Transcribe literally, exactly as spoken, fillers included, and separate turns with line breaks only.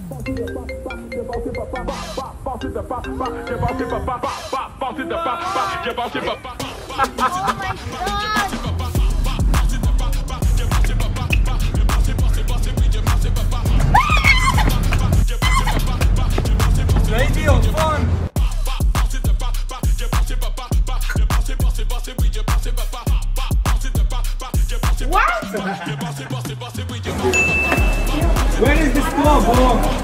Crazy or fun? What? Where is this club, bro?